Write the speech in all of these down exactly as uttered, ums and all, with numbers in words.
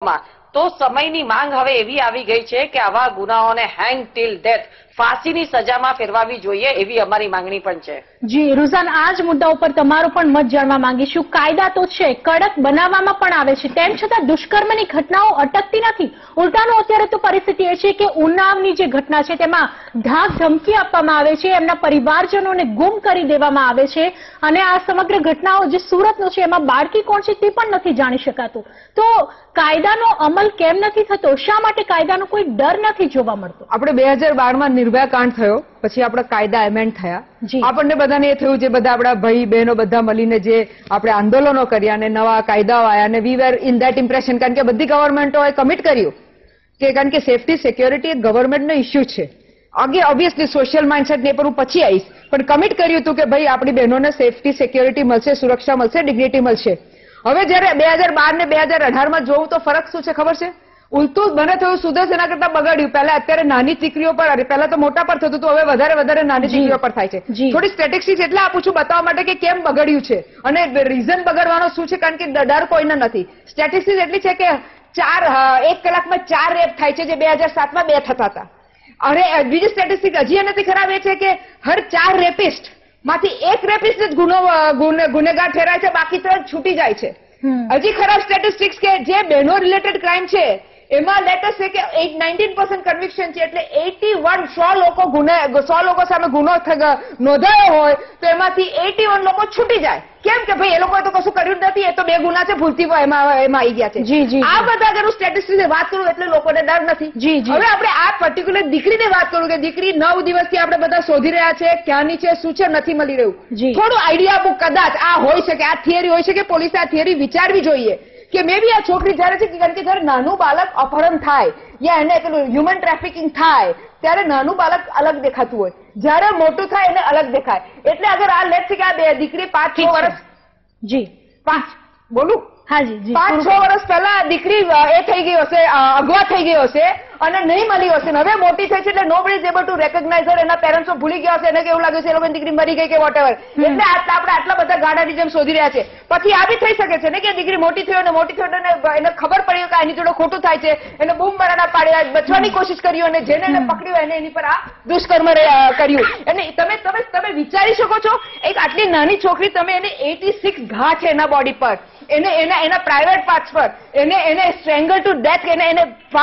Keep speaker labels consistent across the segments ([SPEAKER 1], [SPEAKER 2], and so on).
[SPEAKER 1] સ્વરૂપમાં, તો સમયની માંગ હવે એવી આવી ગઈ છે કે આવા ગુનાઓને હેંગ ટીલ ડેથ, ફાંસીની સજામાં ફેરવાવી જોઈએ એવી અમારી માંગણી પણ છે.
[SPEAKER 2] જી રુઝાન, આ જ મુદ્દા ઉપર તમારો પણ મત જાણવા માંગીશું. કાયદા તો છે, કડક બનાવવામાં પણ આવે છે, તેમ છતાં દુષ્કર્મની ઘટનાઓ અટકતી નથી. ઉલટાનું અત્યારે તો પરિસ્થિતિ એ છે કે ઉન્નાવની જે ઘટના છે તેમાં ધાક ધમકી આપવામાં આવે છે, એમના પરિવારજનોને ગુમ કરી દેવામાં આવે છે, અને આ સમગ્ર ઘટનાઓ જે સુરતનો છે એમાં બાળકી કોણ છે તે પણ નથી જાણી શકાતું. તો કાયદાનો અમલ કેમ નથી થતો? શા માટે કાયદાનો કોઈ ડર નથી જોવા મળતો?
[SPEAKER 3] આપણે બે હજાર બારમાં નિર્ભયા કાંડ થયો, પછી આપણા કાયદા એમેન્ડ થયા. આપણને બધાને એ થયું, જે બધા આપણા ભાઈ બહેનો બધા મળીને જે આપણે આંદોલનો કર્યા અને નવા કાયદાઓ આવ્યા, અને we were in that impression, કારણ કે બધી ગવર્મેન્ટોએ કમિટ કર્યું કે કારણ કે સેફટી સિક્યોરિટી એક ગવર્મેન્ટનો ઇસ્યુ છે. આગે ઓબ્વિયસલી સોશિયલ માઇન્ડસેટ ને પર હું પછી આવીશ, પણ કમિટ કર્યું હતું કે ભાઈ આપણી બહેનોને સેફટી સિક્યોરિટી મળશે, સુરક્ષા મળશે, ડિગ્નિટી મળશે. હવે જયારે બે હજાર બાર ને બે હજાર અઢાર માં જોવું તો ફરક શું છે ખબર છે? ઉલટું મને થયું સુદર્શ એના કરતા બગાડ્યું. પહેલા અત્યારે નાની દીકરીઓ પર, પહેલા તો મોટા પર થતું હતું, હવે વધારે વધારે નાની દીકરીઓ પર થાય છે. થોડી સ્ટેટિસ્ટિક્સ એટલે આપું છું બતાવવા માટે કે કેમ બગડ્યું છે અને રીઝન બગડવાનો શું છે, કારણ કે ડર કોઈને નથી. સ્ટેટિસ્ટિક્સ એટલી છે કે ચાર એક કલાકમાં ચાર રેપ થાય છે, જે બે હજાર સાતમાં બે થતા હતા. અને બીજી સ્ટેટિસ્ટિક હજી એનાથી ખરાબ એ છે કે હર ચાર રેપિસ્ટ માંથી એક રેપિસ્ટ જ ગુનો ગુનેગાર ઠેરાય છે, બાકી ત્રણ છૂટી જાય છે. હજી ખરાબ સ્ટેટિસ્ટિક્સ કે જે બહેનો રિલેટેડ ક્રાઇમ છે એમાં લેટેસ્ટ છે કે નાઇન્ટીન પર્સન્ટ કન્વિક્શન છે, એટલે એટી વન સો લોકો ગુને સો લોકો સામે ગુનો નોંધાયો હોય તો એમાંથી એટી વન લોકો છૂટી જાય. કેમ કે ભાઈ એ લોકોએ તો કશું કર્યું નથી, એ તો બે ગુના છે, ભૂલથી એમાં એમાં આવી ગયા છે. આ બધા અગર હું સ્ટેટિસ્ટિક્સ વાત કરું એટલે લોકોને ડર નથી. હવે આપણે આ પર્ટિક્યુલર દીકરીની વાત કરું કે દીકરી નવ દિવસથી આપણે બધા શોધી રહ્યા છે, ક્યાંની છે, શું છે, નથી મળી રહ્યું. થોડું આઈડિયા આપું, કદાચ આ હોઈ શકે, આ થિયરી હોઈ શકે, પોલીસે આ થિયરી વિચારવી જોઈએ કે મે બી આ છોકરી જયારે છે, કારણ કે જયારે નાનું બાળક અપહરણ થાય યા એને પેલું હ્યુમન ટ્રાફિકિંગ થાય ત્યારે નાનું બાળક અલગ દેખાતું હોય, જયારે મોટું થાય એને અલગ દેખાય. એટલે અગર આ લેટ છે કે આ બે દીકરી પાંચ છ વર્ષ જી પાંચ બોલું હાજી પાંચ છ વર્ષ પહેલા દીકરી એ થઈ ગઈ હશે, અગવા થઈ ગઈ હશે અને નહીં મળી હશે, હવે મોટી થઈ છે એટલે nobody is able to recognise her. એના પેરેન્ટ્સો ભૂલી ગયા હશે, એને કેવું લાગે છે એ લોકોની દીકરી મરી ગઈ કે વોટેવર. એટલે આપણે આટલા બધા ગાડાની જેમ શોધી રહ્યા છે. પછી આ બી થઈ શકે છે ને કે દીકરી મોટી થઈ અને મોટી થઈ એને ખબર પડી કે એની જોડે ખોટું થાય છે, એને બૂમ મારાના પાડ્યા, બચવાની કોશિશ કરી અને જેને એને પકડ્યું એને એની પર આ દુષ્કર્મ કર્યું. અને તમે તમે તમે વિચારી શકો છો એક આટલી નાની છોકરી, તમે એને એટી સિક્સ ઘા છે એના બોડી પર, એને એના એના પ્રાઇવેટ પાર્ટ્સ પર, એને એને સ્ટ્રેંગલ ટુ ડેથ, એને એને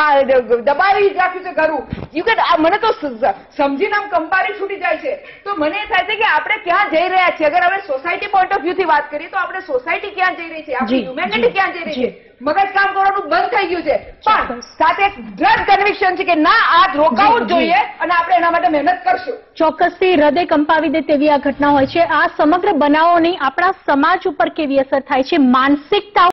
[SPEAKER 3] દબાવી રાખ્યું છે ઘરું. યુ કેન મને તો સમજીને આમ કંપારી છૂટી જાય છે. તો મને એ થાય છે કે આપણે ક્યાં જઈ રહ્યા છીએ? અગર હવે સોસાયટી પોઈન્ટ ઓફ વ્યૂ થી વાત કરીએ તો આપણે સોસાયટી ક્યાં જઈ રહી છે, આપણી હ્યુમેનિટી ક્યાં જઈ રહી છે? મગજ કામ કરવાનું બંધ થઈ ગયું છે, પણ સાથે એક દ્રઢ કન્વિક્શન છે કે ના, આ રોકાવું જ જોઈએ અને આપણે એના માટે મહેનત કરશું.
[SPEAKER 2] ચોક્કસથી હૃદય કંપાવી દે તેવી આ ઘટના હોય છે. આ સમગ્ર બનાવોની આપણા સમાજ ઉપર કેવી અસર થાય છે, માનસિકતા